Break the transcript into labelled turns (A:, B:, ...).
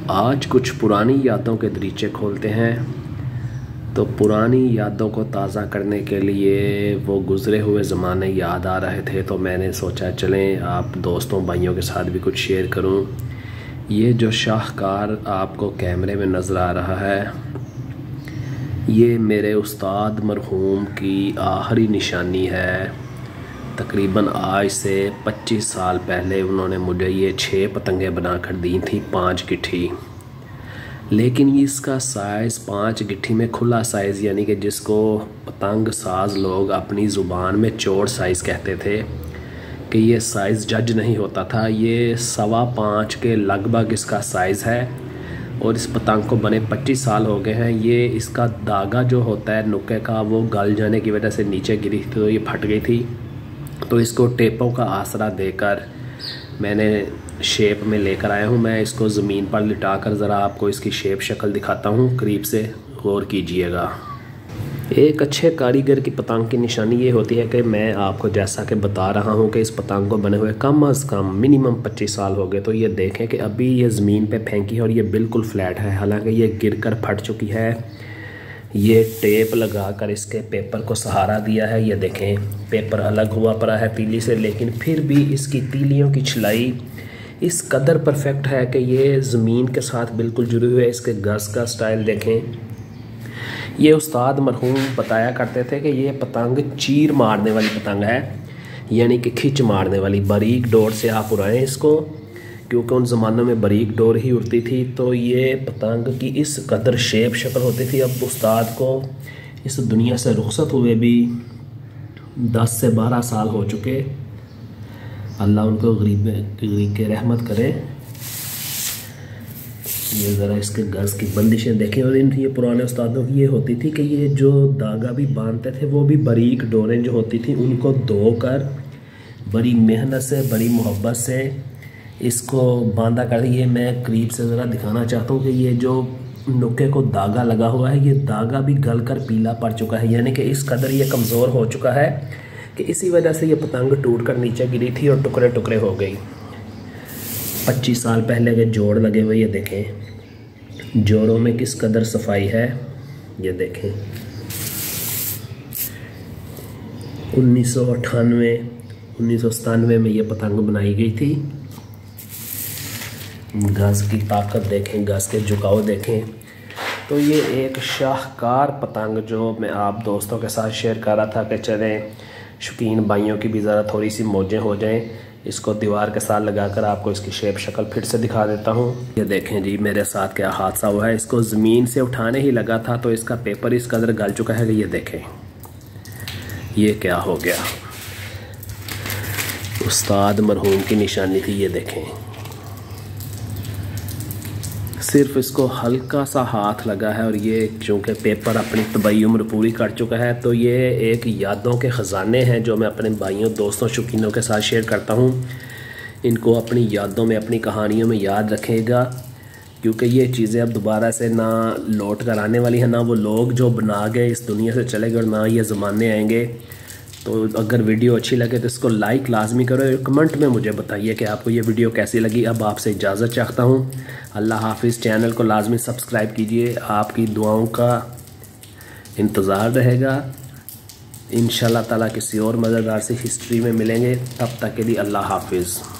A: आज कुछ पुरानी यादों के दरीचे खोलते हैं। तो पुरानी यादों को ताज़ा करने के लिए वो गुज़रे हुए ज़माने याद आ रहे थे, तो मैंने सोचा चलें आप दोस्तों भाइयों के साथ भी कुछ शेयर करूं। ये जो शाहकार आपको कैमरे में नज़र आ रहा है, ये मेरे उस्ताद मरहूम की आखिरी निशानी है। तकरीबन आज से 25 साल पहले उन्होंने मुझे ये 6 पतंगें बनाकर दी थी, 5 गिट्ठी। लेकिन इसका साइज़ 5 गिट्ठी में खुला साइज़, यानी कि जिसको पतंग साज लोग अपनी ज़ुबान में चौड़ साइज़ कहते थे, कि ये साइज़ जज नहीं होता था। ये 5.25 के लगभग इसका साइज़ है और इस पतंग को बने 25 साल हो गए हैं। ये इसका धागा जो होता है नुक्के का, वो गल जाने की वजह से नीचे गिरी थी तो ये फट गई थी। तो इसको टेपों का आसरा देकर मैंने शेप में लेकर आया हूँ। मैं इसको ज़मीन पर लिटाकर ज़रा आपको इसकी शेप शक्ल दिखाता हूँ, करीब से गौर कीजिएगा। एक अच्छे कारीगर की पतंग की निशानी ये होती है कि मैं आपको जैसा कि बता रहा हूँ कि इस पतंग को बने हुए कम अज़ कम मिनिमम 25 साल हो गए। तो ये देखें कि अभी ये ज़मीन पे फेंकी है और ये बिल्कुल फ्लैट है, हालांकि ये गिरकर फट चुकी है। ये टेप लगाकर इसके पेपर को सहारा दिया है। ये देखें पेपर अलग हुआ पड़ा है तीली से, लेकिन फिर भी इसकी तीलियों की छिलाई इस कदर परफेक्ट है कि ये ज़मीन के साथ बिल्कुल जुड़ी हुई है। इसके गज़ का स्टाइल देखें। ये उस्ताद मरहूम बताया करते थे कि ये पतंग चीर मारने वाली पतंग है, यानी कि खिंच मारने वाली। बारीक डोर से आप उड़ाएं इसको, क्योंकि उन ज़मानों में बारीक डोर ही उड़ती थी। तो ये पतंग की इस कदर शेप शक्ल होती थी। अब उस्ताद को इस दुनिया से रुखसत हुए भी 10 से 12 साल हो चुके। अल्लाह उनको गरीब के रहमत करे। ये ज़रा इसके गज़ की बंदिशें देखें। और इन ये पुराने उस्तादों की ये होती थी कि ये जो धागा भी बांधते थे वो भी बारीक डोरें जो होती थी उनको धोकर बड़ी मेहनत से, बड़ी मोहब्बत से इसको बांधा कर। ये मैं करीब से ज़रा दिखाना चाहता हूँ कि ये जो नुक्के को धागा लगा हुआ है, ये धागा भी गल कर पीला पड़ चुका है, यानी कि इस कदर ये कमज़ोर हो चुका है कि इसी वजह से ये पतंग टूट कर नीचे गिरी थी और टुकड़े टुकड़े हो गई। 25 साल पहले के जोड़ लगे हुए, ये देखें जोड़ों में किस कदर सफाई है। ये देखें 1997 में ये पतंग बनाई गई थी। गज़ की ताकत देखें, गज़ के झुकाव देखें। तो ये एक शाहकार पतंग जो मैं आप दोस्तों के साथ शेयर कर रहा था कि चलें शौकीन भाइयों की भी ज़रा थोड़ी सी मौजें हो जाएं। इसको दीवार के साथ लगाकर आपको इसकी शेप शक्ल फिर से दिखा देता हूँ। ये देखें जी मेरे साथ क्या हादसा हुआ है। इसको ज़मीन से उठाने ही लगा था तो इसका पेपर इस कदर गल चुका है कि ये देखें ये क्या हो गया। उस्ताद मरहूम की निशानी थी। ये देखें सिर्फ इसको हल्का सा हाथ लगा है और ये चूँकि पेपर अपनी तबाई उम्र पूरी कर चुका है। तो ये एक यादों के ख़जाने हैं जो मैं अपने भाइयों दोस्तों शौकीनों के साथ शेयर करता हूँ। इनको अपनी यादों में, अपनी कहानियों में याद रखेगा, क्योंकि ये चीज़ें अब दोबारा से ना लौट कर आने वाली हैं, ना वो लोग जो बना गए इस दुनिया से चले गए और ना ये ज़माने आएंगे। तो अगर वीडियो अच्छी लगे तो इसको लाइक लाजमी करो और कमेंट में मुझे बताइए कि आपको ये वीडियो कैसी लगी। अब आपसे इजाज़त चाहता हूँ। अल्लाह हाफिज़। चैनल को लाजमी सब्सक्राइब कीजिए, आपकी दुआओं का इंतज़ार रहेगा। इंशाल्लाह ताला किसी और मज़ेदार सी हिस्ट्री में मिलेंगे, तब तक के लिए अल्लाह हाफिज़।